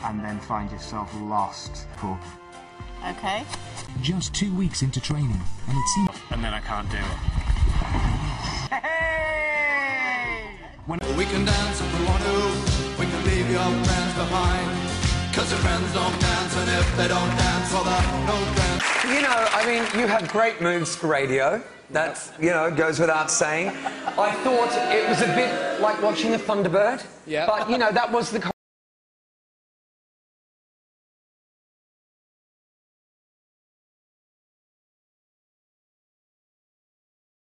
and then find yourself lost. Cool. Okay. Just 2 weeks into training, and it seems... And then I can't do it. Hey! We can dance if we want to, we can leave your friends behind. Cause your friends don't dance, and if they don't dance, well, they're no friends. You know, I mean, you have great moves for radio. That, you know, goes without saying. I thought it was a bit like watching a Thunderbird. Yeah. But, you know, that was the...